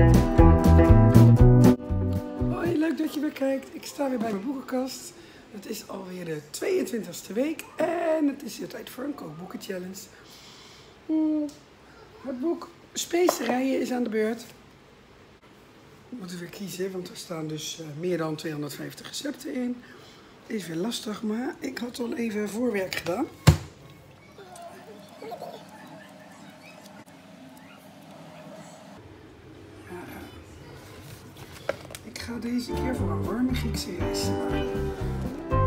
Hoi, leuk dat je weer kijkt. Ik sta weer bij mijn boekenkast. Het is alweer de 22e week en het is weer tijd voor een kookboeken-challenge. Het boek Specerijen is aan de beurt. We moeten weer kiezen, want er staan dus meer dan 250 recepten in. Is weer lastig, maar ik had al even voorwerk gedaan. Ik ga deze keer voor een warme Griekse rijst maken.